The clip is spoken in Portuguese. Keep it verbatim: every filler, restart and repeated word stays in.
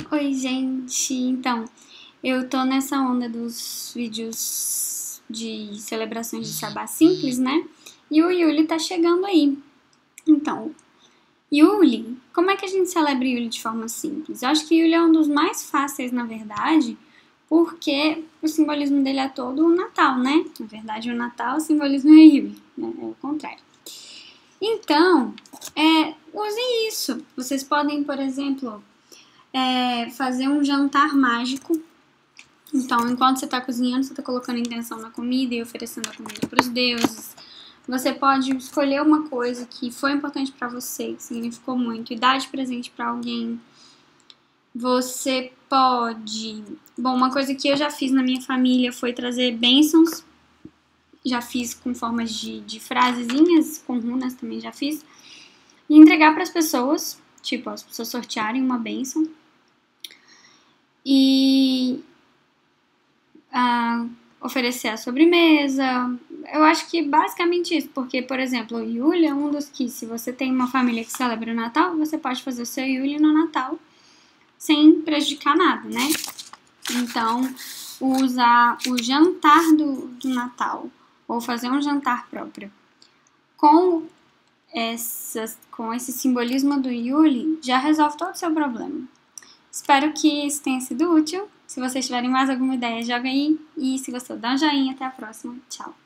Oi, gente! Então, eu tô nessa onda dos vídeos de celebrações de sabá simples, né? E o Yuli tá chegando aí. Então, Yuli, como é que a gente celebra Yuli de forma simples? Eu acho que Yuli é um dos mais fáceis, na verdade, porque o simbolismo dele é todo o Natal, né? Na verdade, o Natal, o simbolismo é Yuli, né? É o contrário. Então, é, use isso. Vocês podem, por exemplo, é, fazer um jantar mágico. Então, enquanto você está cozinhando, você está colocando intenção na comida e oferecendo a comida para os deuses. Você pode escolher uma coisa que foi importante para você, que significou muito, e dar de presente para alguém. Você pode... Bom, uma coisa que eu já fiz na minha família foi trazer bênçãos. Já fiz com formas de, de frasezinhas, com runas também já fiz. E entregar para as pessoas, tipo, as pessoas sortearem uma bênção. E uh, oferecer a sobremesa. Eu acho que basicamente isso, porque, por exemplo, o Yuli é um dos que, se você tem uma família que celebra o Natal, você pode fazer o seu Yuli no Natal sem prejudicar nada, né? Então, usar o jantar do, do Natal, ou fazer um jantar próprio, com, essas, com esse simbolismo do Yuli, já resolve todo o seu problema. Espero que isso tenha sido útil. Se vocês tiverem mais alguma ideia, joga aí. E se gostou, dá um joinha. Até a próxima. Tchau!